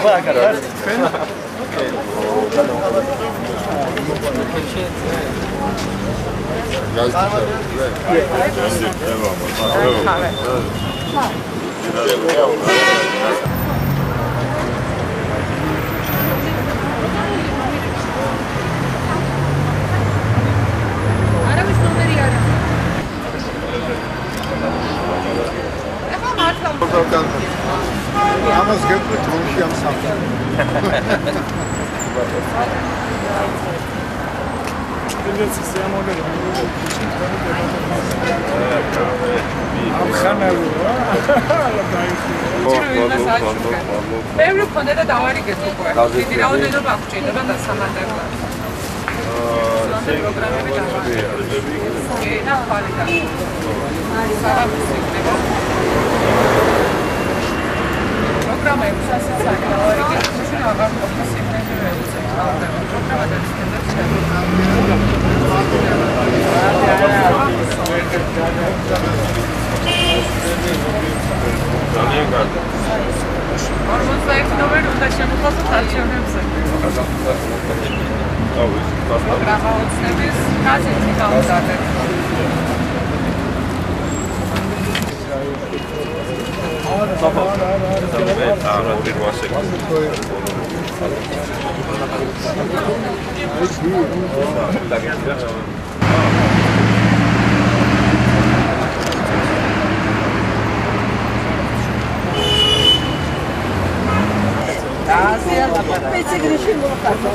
ამას გეკვრით მომში ამ სამს. ბევრი ქონდა და დავარიგეთ უკვე. დიდი რაოდენობა გვჭირდება დასამართებლად. პროგრამები დავარიგეთ. და ხალი და. საღამოს იქნება. პროგრამები სასაცილო დავარიგეთ. შენ აღარ ყოფნა სიგნალი მეუწე. პროგრამა დაიწყება ძალიან კარგი. 41 ნომერი უნდა შემოხსნათ არჩევნებზე. პროგრამა უცნების გაზეთი გავდადეთ. Pezzi crescendo la casa.